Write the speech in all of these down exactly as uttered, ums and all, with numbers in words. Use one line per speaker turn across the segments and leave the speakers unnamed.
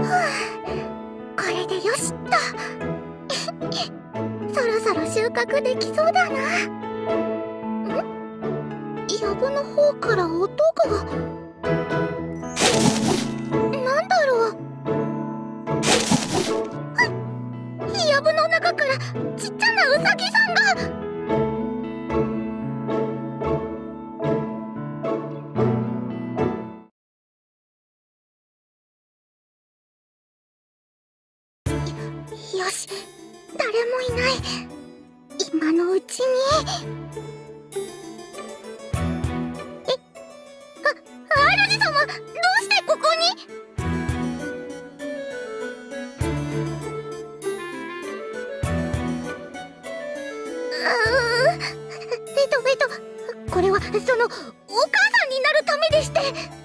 これでよしっと。そろそろ収穫できそうだな。ん？やぶの方から音が。なんだろう。やぶの中からちっちゃなウサギさんが。よし、誰もいない。今のうちに。え、あ、主様、どうしてここに？あー、えっとえっと、これはそのお母さんになるためでして。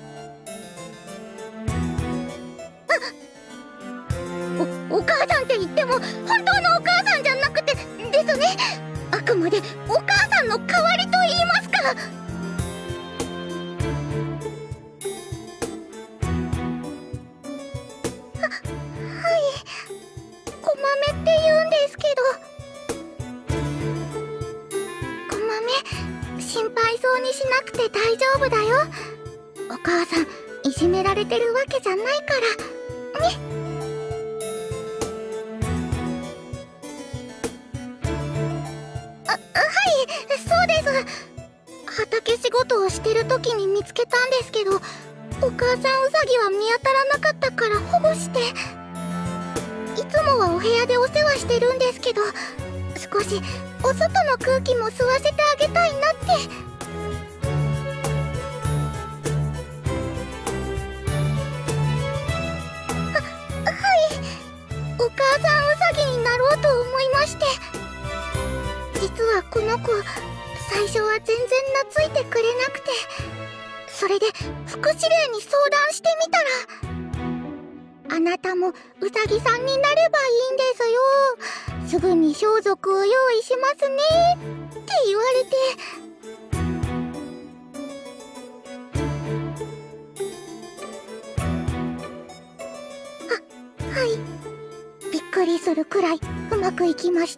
お、お母さんって言っても本当のお母さんじゃなくてですね。あくまでお母さんの代わりと言いますか。は、はい、こまめって言うんですけど。こまめ、心配そうにしなくて大丈夫だよ。お母さんいじめられてるわけじゃないからね。そうです。畑仕事をしてる時に見つけたんですけど、お母さんウサギは見当たらなかったから保護して。いつもはお部屋でお世話してるんですけど、少しお外の空気も吸わせてあげたいなって。は、はい、お母さんウサギになろうと思いまして。実はこの子、最初は全然懐いてくれなくて、それで副司令に相談してみたら、あなたもウサギさんになればいいんですよ、すぐに装束を用意しますねって言われて。は、はい、びっくりするくらいうまくいきました。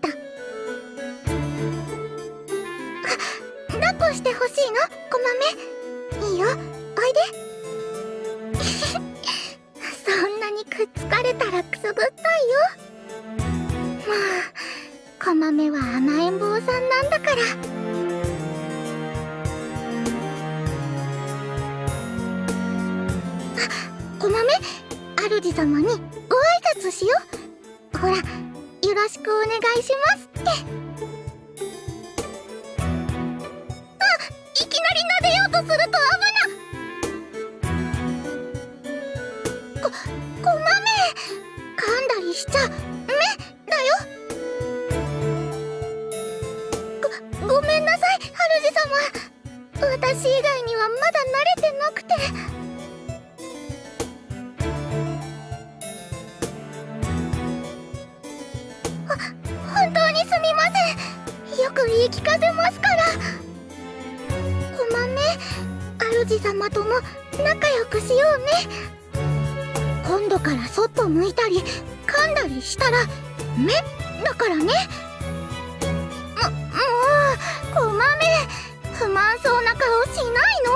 抱っこしてほしいの、こまめ。いいよ、おいで。そんなにくっつかれたらくすぐったいよ。まあ、こまめは甘えん坊さんなんだから。あ、こまめ、主様にご挨拶しよう。ほら、よろしくお願いしますって。いきなり撫でようとすると危な。こ、こまめ、噛んだりしちゃめだよ。ご、ごめんなさい、主様。私以外にはまだ慣れてなくて。ほ、本当にすみません。よく言い聞かせますから。こまめ、主様とも仲良くしようね。今度からそっぽ向いたり噛んだりしたら目だからね。も、もう、こまめ、不満そうな顔しないの？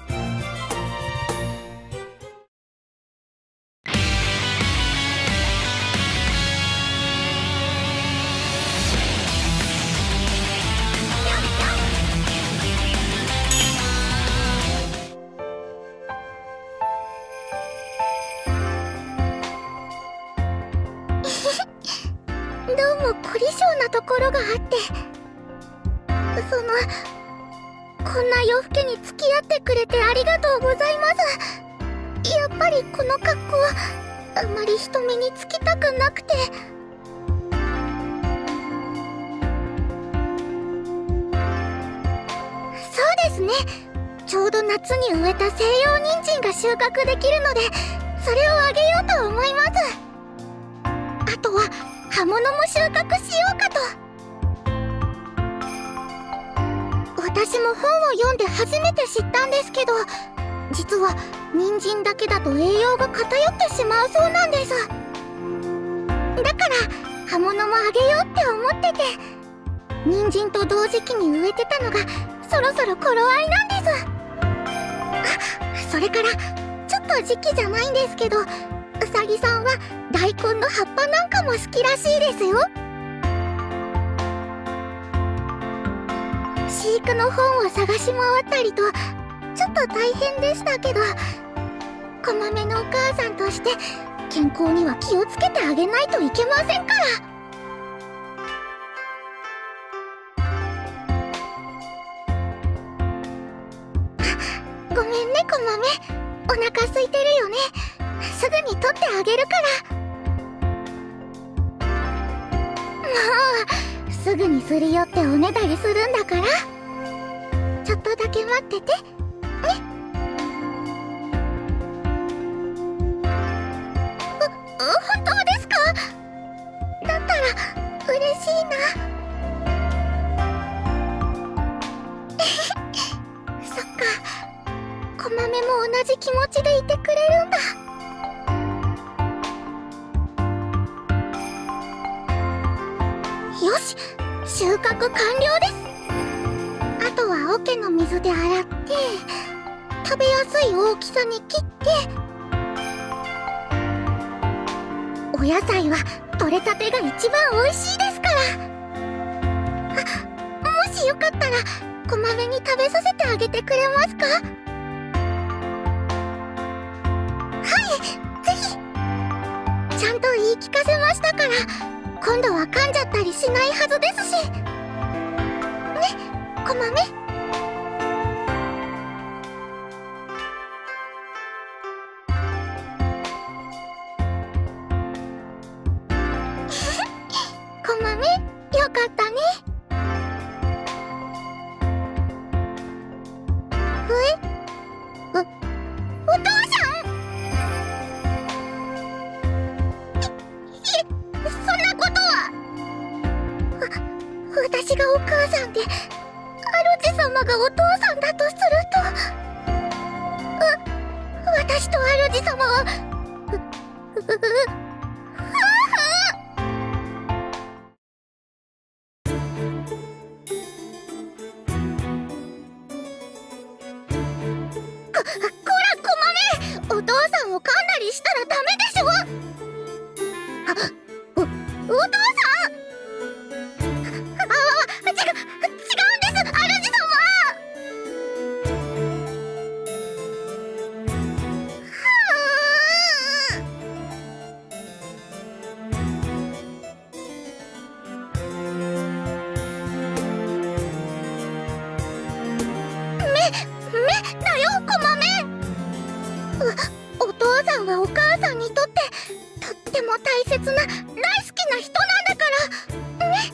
どうも凝り性なところがあって、その、こんな夜更けに付き合ってくれてありがとうございます。やっぱりこの格好あまり人目につきたくなくて。そうですね、ちょうど夏に植えた西洋人参が収穫できるので、それをあげようと思います。あとは葉物も収穫しようかと。私も本を読んで初めて知ったんですけど、 実は人参だけだと栄養が偏ってしまうそうなんです。だから葉物もあげようって思ってて、人参と同時期に植えてたのがそろそろ頃合いなんです。あ、それからちょっと時期じゃないんですけど、うさぎさんは大根の葉っぱなんかも好きらしいですよ。飼育の本を探し回ったりとちょっと大変でしたけど、こまめのお母さんとして健康には気をつけてあげないといけませんから。ごめんねこまめ、お腹空いてるよね。すぐに取ってあげるから。もうすぐにすり寄っておねだりするんだから、ちょっとだけ待っててね。う、本当ですか？だったら嬉しいな。そっか、こまめも同じ気持ちでいてくれるんだ。よし、収穫完了です。あとは桶の水で洗って食べやすい大きさに切って、お野菜は採れたてが一番美味しいですから。あ、もしよかったらこまめに食べさせてあげてくれますか？はい、ぜひ。ちゃんと言い聞かせましたから、今度は噛んじゃったりしないはずですしね、こまめ。こまめ、よかったね。え？お、お父さん？い、いえ、そんなことは。わ、私がお母さんで主様がお父さんだとすると、わ、私と主様は、う、う、う、こ、こら、こまめ、お父さんを噛んだりしたらダメでしょ。あ、お、お父さん。あ、あ、違う、違うんです、主様。目だよ、こまめ。お、お父さんはお母さんにとってとっても大切な大好きな人なんだからね。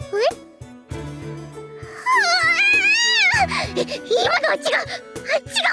え？うわー！え、今のは違う、違う